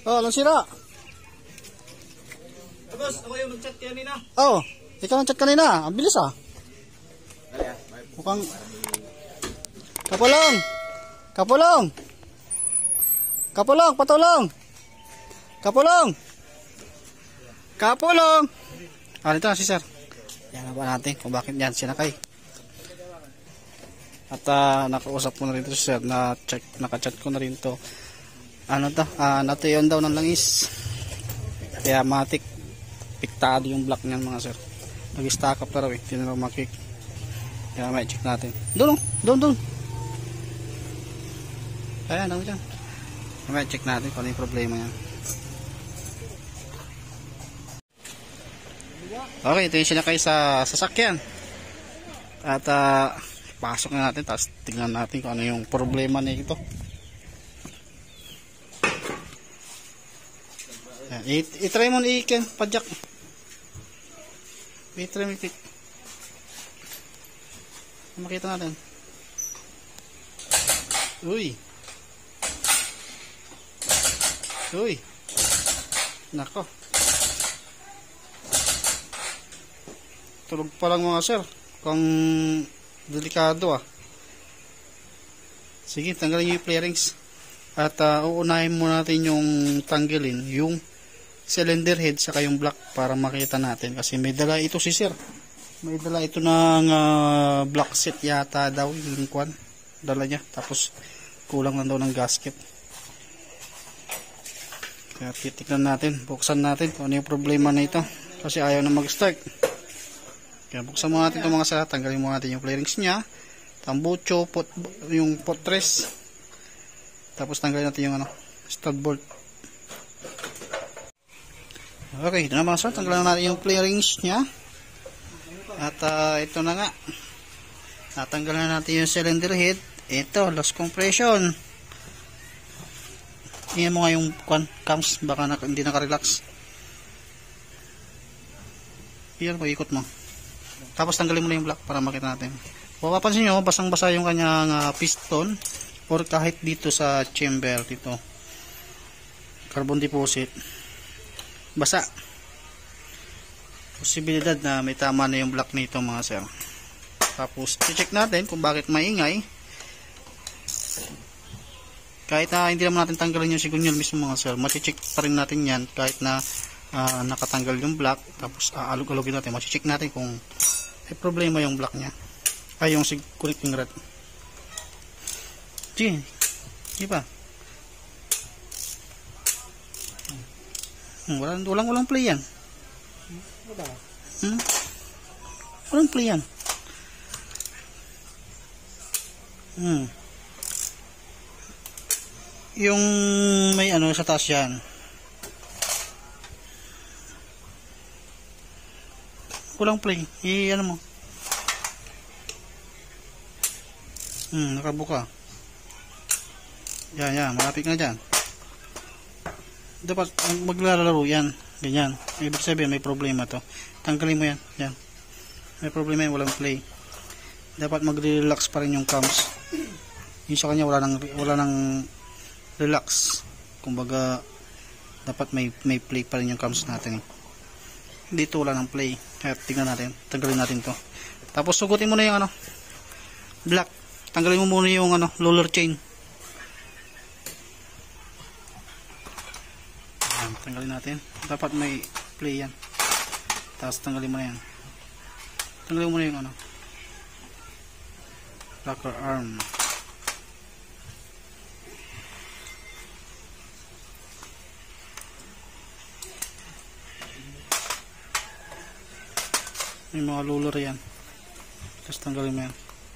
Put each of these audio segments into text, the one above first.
Oh, anong sira? Boss, ako yung nag-chat kanina. Oh, ikaw ang chat kanina. Ang bilis ah. Mukhang... Kapulong! Kapulong! Kapulong! Patulong! Kapulong! Kapulong! Ah, dito na si sir. Yan ba natin kung bakit yan sinakay. At nakausap ko na rin to si sir. Naka-chat ko na rin to. Ano to? Natuyon daw ng langis. Kaya matik. Piktado yung block niyan mga sir. Nag-stack up na raw eh. Hindi na raw makik. Kaya may check natin. Doon. Ayan, ano dyan. May check natin kung ano yung problema yan. Okay, ito yung sinakay sa sasakyan. At pasok na natin. Tapos tingnan natin kung ano yung problema nito. I-try mo na i-ken padjak. I-try mo i-pick. Makita natin. Uy. Nako. Tulog pa lang mga sir. Kung delikado ah. Sige, tanggalin nyo yung flarings. At uunahin muna natin yung tanggalin yung cylinder head saka yung block para makita natin. Kasi may dala ito si sir. May dala ito ng block set yata daw yung kwan. Dala niya. Tapos kulang lang daw ng gasket. Kaya titignan natin. Buksan natin kung ano yung problema na ito. Kasi ayaw na mag-start. Kaya buksan mo natin itong mga sala. Tanggalin mo natin yung flarings niya. Tambucho, yung potres. Tapos tanggalin natin yung stud bolt. Okay, ito na mga sir. Tanggalin natin yung flarings niya. At ito na nga. Natanggalan na natin yung cylinder head. Ito, loss compression. Tingnan mo nga yung cams. Baka hindi nakarelax. Yan po, ikot mo. Tapos tanggalin mo na yung block para makita natin. Kung mapapansin nyo, basang-basa yung kanyang piston. Or kahit dito sa chamber. Dito. Carbon deposit. Basa. Posibilidad na may tama na yung block nito mga sir. Tapos i-check natin kung bakit maingay. Kahit na hindi naman natin tanggalin yung sigunyal mismo mga sir, mati-check pa rin natin yan kahit na nakatanggal yung block. Tapos alog-alogin natin, mati-check natin kung may problema yung block nya. Ay yung connecting rod. Sige, di ba? Walang play yan. Walang play yan. Yung may sa taas yan. Walang play. Ano mo. Nakabuka. Yan. Malapit na dyan. Dapat maglalaro yan. Ganyan. Ibig sabihin may problema to. Tanggalin mo yan. Yan. May problema yan. Walang play. Dapat mag-relax pa rin yung cams. Yung sa kanya wala nang relax. Kumbaga dapat may play pa rin yung cams natin. Dito wala nang play. Kaya tingnan natin. Tanggalin natin to. Tapos sugutin mo na yung black. Tanggalin mo muna yung roller chain. Ayan, tanggalin natin. Dapat may play yan. Tapos tanggalin mo na yan. Tanggalin mo na yung rocker arm. May mga roller yan. Tapos tanggalin mo yan.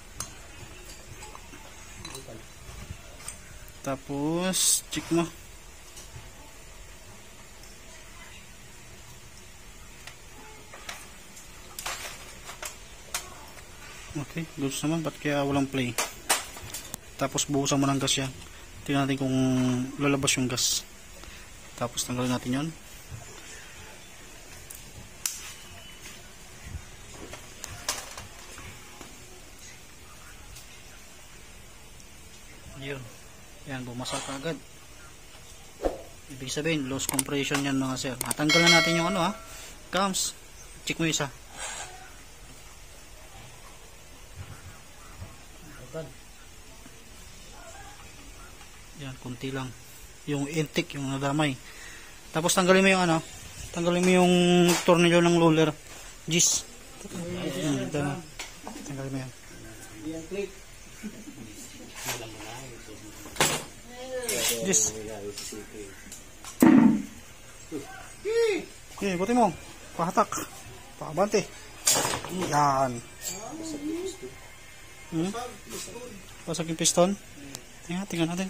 Tapos check mo. Okay, goods naman. Ba't kaya walang play? Tapos buhusan mo ng gas yan. Tingnan natin kung lalabas yung gas. Tapos tanggalin natin yan. Yun. Yan, bumasa ka agad. Ibig sabihin, loose compression yan mga sir. Natanggal na natin yung ano ha. Cams. Check mo isa. Yan, kunti lang. Yung intake, yung nadamay. Tapos tanggalin mo yung ano. Tanggalin mo yung tornilyo ng roller. Gis. Tanggalin mo yan. Gis. Okay, buti mo. Pahatak. Pakabante. Yan. Pasag yung piston. Tingnan natin.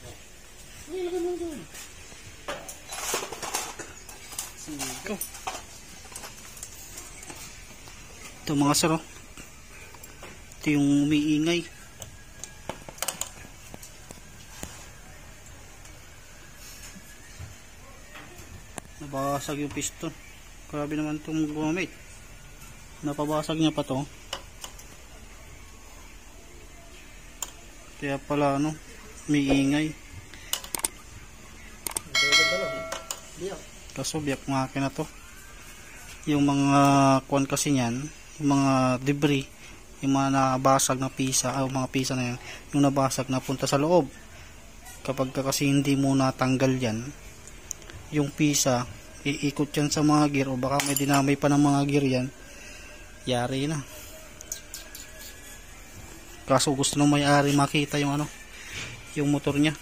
Go. Ito mga sir, oh. Ito yung umiingay. Nabasag yung piston. Grabe naman itong gumamit. Napabasag niya pa to. Kaya pala ano, umiingay. Kaso biyak makina to. Yung mga kuwan kasi niyan, yung mga debris, yung mga nabasag na pisa, mga pisa na yan, yung nabasag na punta sa loob. Kapag kasi hindi mo natanggal yan, yung pisa, iikot yan sa mga gear, o baka may dinamay pa ng mga gear yan, yari na. Kaso gusto ng may-ari makita yung ano, yung motor niya.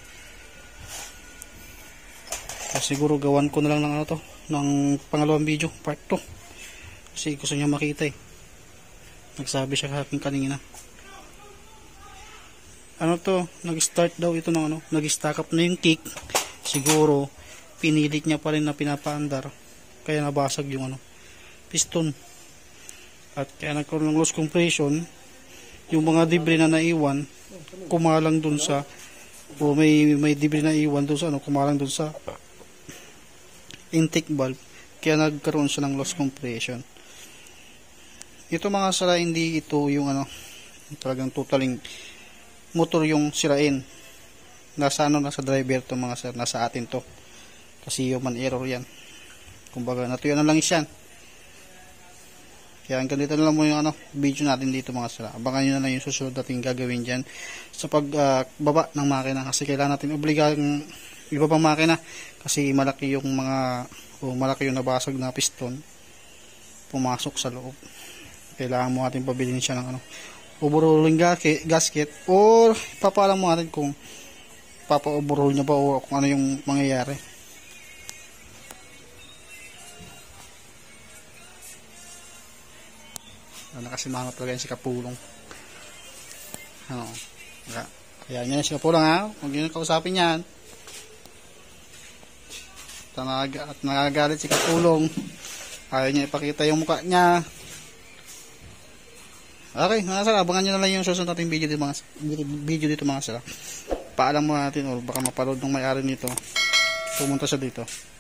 So, siguro gawan ko na lang ng ano to, ng pangalawang video, part 2. Kasi gusto niya makita eh. Nagsabi siya sa akin kanina. Ano to, nag-start daw ito ng ano, nag-stack up na yung kick. Siguro pinilit niya pa rin na pinapaandar. Kaya nabasag yung ano, piston. At kaya nagkaroon ng loose compression. Yung mga debris na naiwan, kumalang dun sa, o may debris na iwan dun sa ano, kumalang dun sa intake valve, kaya nagkaroon siya ng loss compression. Ito mga sira, hindi ito yung ano, talagang totaling motor yung sirain. Nasa ano, nasa driver to mga sir, nasa atin to. Kasi human error yan. Kumbaga, natuyo na lang yan. Kaya hanggang dito na lang mo yung ano, video natin dito mga sir. Abangan nyo na lang yung susunod natin gagawin dyan sa pagbaba ng makina. Kasi kailangan natin obligang iba pang makina kasi malaki yung mga malaki yung nabasag na piston pumasok sa loob. Kailangan mo natin pabilin siya ng ano, overhauling gasket, or papalam mo natin kung papa-overhaul niya ba o kung ano yung mangyayari. Nakasimangot talaga yung si Kapulong. Ano, kaya yan si Kapulong ha, huwag nyo kausapin yan. At nagagalit si Kapulong, ayaw niya ipakita yung mukha niya. Okay mga sir, abangan nyo na lang yung susunod natin video dito mga sir. Paalam mo natin, o baka mapaload ng may-ari nito, pumunta siya dito.